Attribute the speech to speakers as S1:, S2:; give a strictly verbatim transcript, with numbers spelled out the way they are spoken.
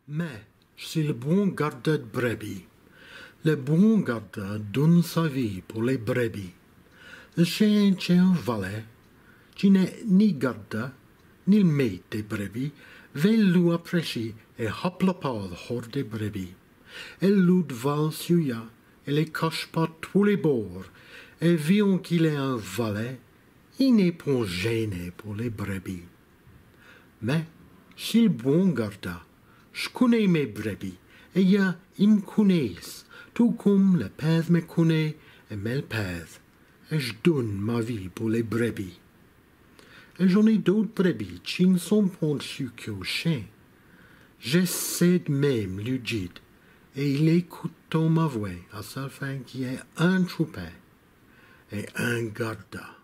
S1: Mais c'est le bon gardeur de brebis. Le bon gardeur donne sa vie pour les brebis. Le chien tient un valet, qui n'est ni gardeur, ni le maître des brebis, veille lui apprécier et hop la part hors des brebis. Elle loue devant celui-là, et les cache par tous les bords, et voyant qu'il est un valet, il n'est point gêné pour les brebis. Mais, si le bon gardeur, je connais mes brebis, et ya, ils me connaissent, tout comme le père me connaît et me le père, et je donne ma vie pour les brebis. Et j'en ai d'autres brebis qui ne sont pas dessus qu'au chien. J'essaie de même lui dire, et il écoute ma voix à sa fin qui est un troupet et un gardeur.